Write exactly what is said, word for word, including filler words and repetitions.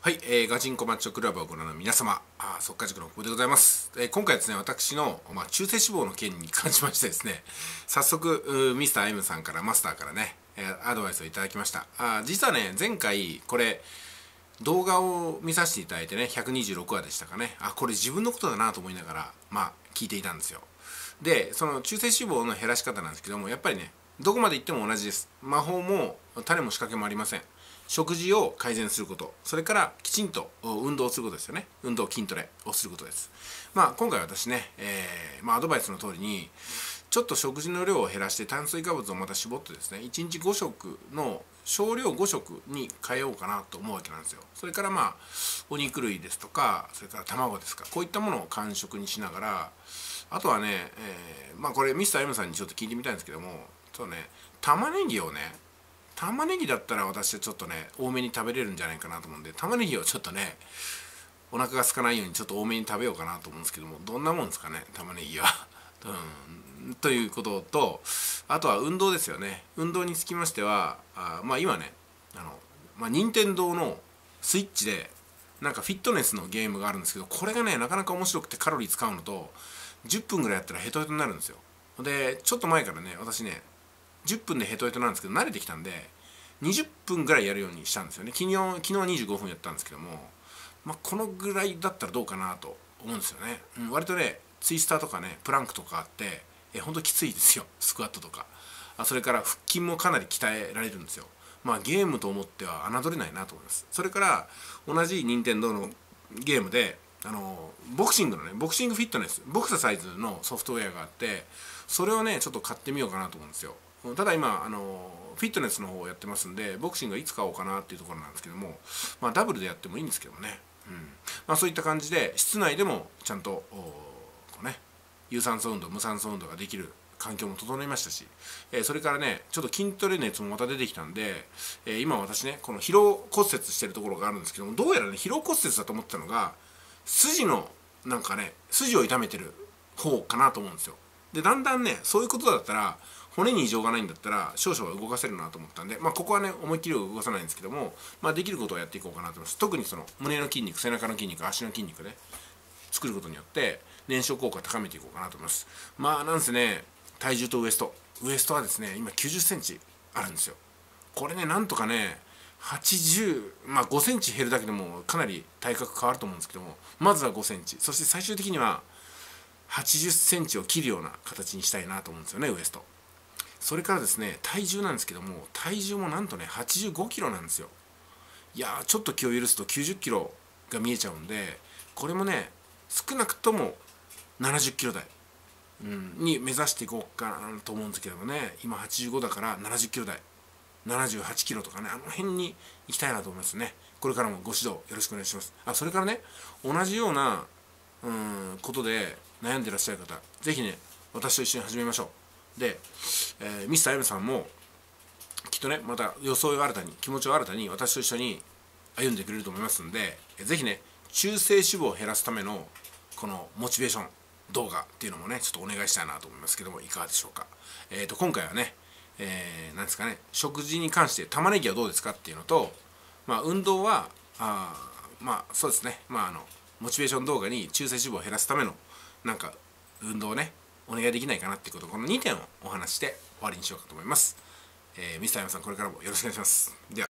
はい、えー、ガチンコマッチョクラブをご覧の皆様、あ速稼塾の久保でございます。えー、今回はですね、私の、まあ、中性脂肪の件に関しましてですね、早速、ミスター M さんから、マスターからね、えー、アドバイスをいただきました。あ実はね、前回、これ、動画を見させていただいてね、ひゃくにじゅうろくわでしたかね、あ、これ自分のことだなと思いながら、まあ、聞いていたんですよ。で、その中性脂肪の減らし方なんですけども、やっぱりね、どこまで行っても同じです。魔法も種も仕掛けもありません。食事を改善すること、それからきちんと運動をすることですよね。運動、筋トレをすることです。まあ今回私ね、えーまあ、アドバイスの通りにちょっと食事の量を減らして炭水化物をまた絞ってですね、いちにちご食の少量ご食に変えようかなと思うわけなんですよ。それからまあお肉類ですとか、それから卵ですか、こういったものを間食にしながら、あとはね、えー、まあこれミスター M さんにちょっと聞いてみたいんですけども、そうね、玉ねぎをね、玉ねぎだったら私はちょっとね多めに食べれるんじゃないかなと思うんで、玉ねぎをちょっとねお腹が空かないようにちょっと多めに食べようかなと思うんですけども、どんなもんですかね玉ねぎはうん、ということと、あとは運動ですよね。運動につきましては、あまあ今ねあの、まあ、任天堂のスイッチでなんかフィットネスのゲームがあるんですけど、これがねなかなか面白くてカロリー使うのとじゅっぷんぐらいやったらヘトヘトになるんですよ。でちょっと前からね私ねじゅっぷんでヘトヘトなんですけど、慣れてきたんでにじゅっぷんぐらいやるようにしたんですよね。昨日昨日はにじゅうごふんやったんですけども、まあ、このぐらいだったらどうかなと思うんですよね。うん、割とねツイスターとかねプランクとかあってえほんときついですよ、スクワットとか。あそれから腹筋もかなり鍛えられるんですよ。まあゲームと思っては侮れないなと思います。それから同じ任天堂のゲームであのボクシングのねボクシングフィットネスボクササイズのソフトウェアがあって、それをねちょっと買ってみようかなと思うんですよ。ただ今あのフィットネスの方をやってますんで、ボクシングはいつ買おうかなっていうところなんですけども、まあダブルでやってもいいんですけどもね、うんまあ、そういった感じで室内でもちゃんとこうね有酸素運動無酸素運動ができる環境も整いましたし、えー、それからねちょっと筋トレ熱もまた出てきたんで、えー、今私ねこの疲労骨折してるところがあるんですけども、どうやらね疲労骨折だと思ってたのが筋のなんかね筋を痛めてる方かなと思うんですよ。でだんだんねそういうことだったら骨に異常がないんだったら少々は動かせるなと思ったんで、まあ、ここはね思いっきり動かさないんですけども、まあ、できることをやっていこうかなと思います。特にその胸の筋肉、背中の筋肉、足の筋肉ね作ることによって燃焼効果を高めていこうかなと思います。まあなんせね体重とウエストウエストはですね今きゅうじゅっセンチあるんですよ。これねなんとかねはちじゅうまあごセンチ減るだけでもかなり体格変わると思うんですけども、まずはごセンチ、そして最終的にははちじゅっセンチを切るような形にしたいなと思うんですよね、ウエスト。それからですね体重なんですけども、体重もなんとねはちじゅうごキロなんですよ。いやーちょっと気を許すときゅうじゅっキロが見えちゃうんで、これもね少なくともななじゅっキロ台、うん、に目指していこうかなと思うんですけどもね、今はちじゅうごだからななじゅっキロ台、ななじゅうはちキロとかね、あの辺に行きたいなと思いますね。これからもご指導よろしくお願いします。あそれからね同じようなうんことで悩んでいらっしゃる方、ぜひね私と一緒に始めましょう。で、えー、ミスター M さんもきっとねまた予想を新たに気持ちを新たに私と一緒に歩んでくれると思いますんで、ぜひね中性脂肪を減らすためのこのモチベーション動画っていうのもねちょっとお願いしたいなと思いますけども、いかがでしょうか。えーと今回はね、えー、なんですかね食事に関して玉ねぎはどうですかっていうのと、まあ運動はあまあそうですね、まああのモチベーション動画に中性脂肪を減らすためのなんか運動をねお願いできないかなっていうこと、このにてんをお話して終わりにしようかと思います。えー、ミスター M さんこれからもよろしくお願いします。では。